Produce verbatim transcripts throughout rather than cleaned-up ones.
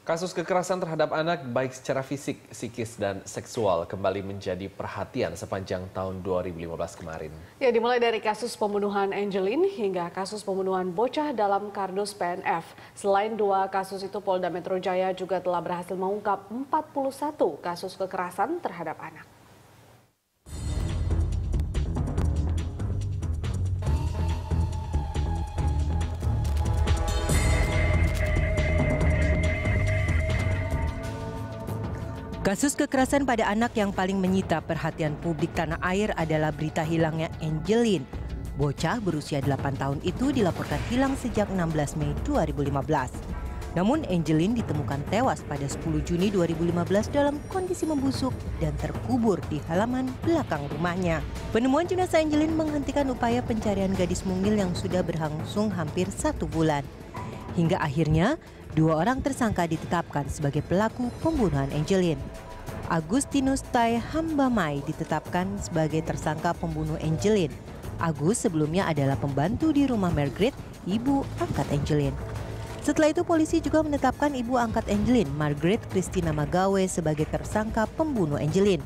Kasus kekerasan terhadap anak baik secara fisik, psikis, dan seksual kembali menjadi perhatian sepanjang tahun dua ribu lima belas kemarin. Ya, dimulai dari kasus pembunuhan Angelin hingga kasus pembunuhan bocah dalam kardus P N F. Selain dua kasus itu, Polda Metro Jaya juga telah berhasil mengungkap empat puluh satu kasus kekerasan terhadap anak. Kasus kekerasan pada anak yang paling menyita perhatian publik tanah air adalah berita hilangnya Angelin. Bocah berusia delapan tahun itu dilaporkan hilang sejak enam belas Mei dua ribu lima belas. Namun Angelin ditemukan tewas pada sepuluh Juni dua ribu lima belas dalam kondisi membusuk dan terkubur di halaman belakang rumahnya. Penemuan jenazah Angelin menghentikan upaya pencarian gadis mungil yang sudah berlangsung hampir satu bulan. Hingga akhirnya, dua orang tersangka ditetapkan sebagai pelaku pembunuhan Angelin. Agustinus Tai Hambamai ditetapkan sebagai tersangka pembunuh Angelin. Agus sebelumnya adalah pembantu di rumah Margaret, ibu angkat Angelin. Setelah itu polisi juga menetapkan ibu angkat Angelin, Margaret Christina Magawe, sebagai tersangka pembunuh Angelin.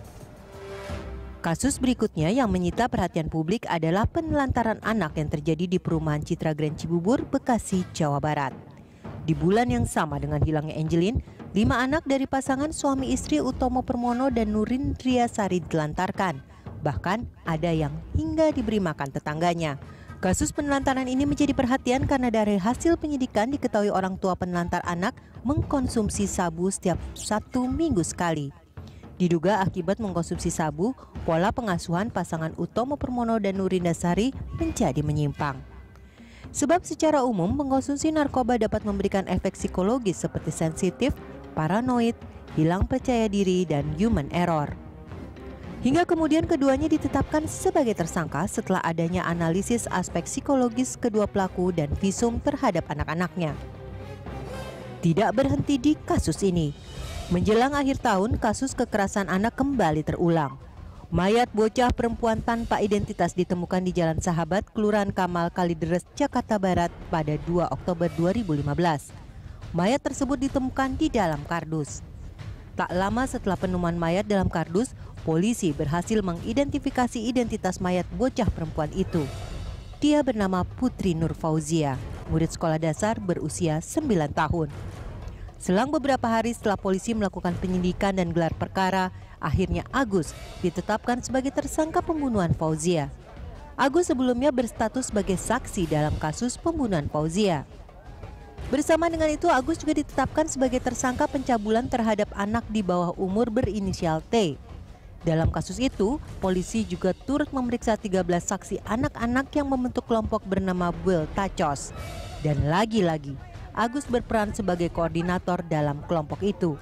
Kasus berikutnya yang menyita perhatian publik adalah penelantaran anak yang terjadi di perumahan Citra Grand Cibubur, Bekasi, Jawa Barat. Di bulan yang sama dengan hilangnya Angelin, lima anak dari pasangan suami istri Utomo Permono dan Nurin Triasari ditelantarkan. Bahkan ada yang hingga diberi makan tetangganya. Kasus penelantaran ini menjadi perhatian karena dari hasil penyidikan diketahui orang tua penelantar anak mengkonsumsi sabu setiap satu minggu sekali. Diduga akibat mengkonsumsi sabu, pola pengasuhan pasangan Utomo Permono dan Nurin Dasari menjadi menyimpang. Sebab secara umum mengkonsumsi narkoba dapat memberikan efek psikologis seperti sensitif, paranoid, hilang percaya diri, dan human error. Hingga kemudian keduanya ditetapkan sebagai tersangka setelah adanya analisis aspek psikologis kedua pelaku dan visum terhadap anak-anaknya. Tidak berhenti di kasus ini. Menjelang akhir tahun, kasus kekerasan anak kembali terulang. Mayat bocah perempuan tanpa identitas ditemukan di Jalan Sahabat, Kelurahan Kamal, Kalideres, Jakarta Barat pada dua Oktober dua ribu lima belas. Mayat tersebut ditemukan di dalam kardus. Tak lama setelah penemuan mayat dalam kardus, polisi berhasil mengidentifikasi identitas mayat bocah perempuan itu. Dia bernama Putri Nur Fauzia, murid sekolah dasar berusia sembilan tahun. Selang beberapa hari setelah polisi melakukan penyidikan dan gelar perkara, akhirnya Agus ditetapkan sebagai tersangka pembunuhan Fauzia. Agus sebelumnya berstatus sebagai saksi dalam kasus pembunuhan Fauzia. Bersama dengan itu, Agus juga ditetapkan sebagai tersangka pencabulan terhadap anak di bawah umur berinisial T. Dalam kasus itu, polisi juga turut memeriksa tiga belas saksi anak-anak yang membentuk kelompok bernama Buel Tacos. Dan lagi-lagi, Agus berperan sebagai koordinator dalam kelompok itu.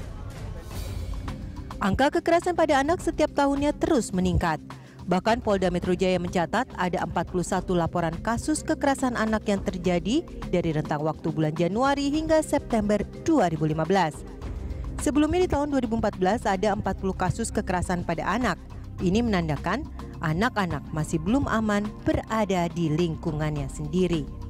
Angka kekerasan pada anak setiap tahunnya terus meningkat. Bahkan Polda Metro Jaya mencatat ada empat puluh satu laporan kasus kekerasan anak yang terjadi dari rentang waktu bulan Januari hingga September dua ribu lima belas. Sebelumnya di tahun dua ribu empat belas ada empat puluh kasus kekerasan pada anak. Ini menandakan anak-anak masih belum aman berada di lingkungannya sendiri.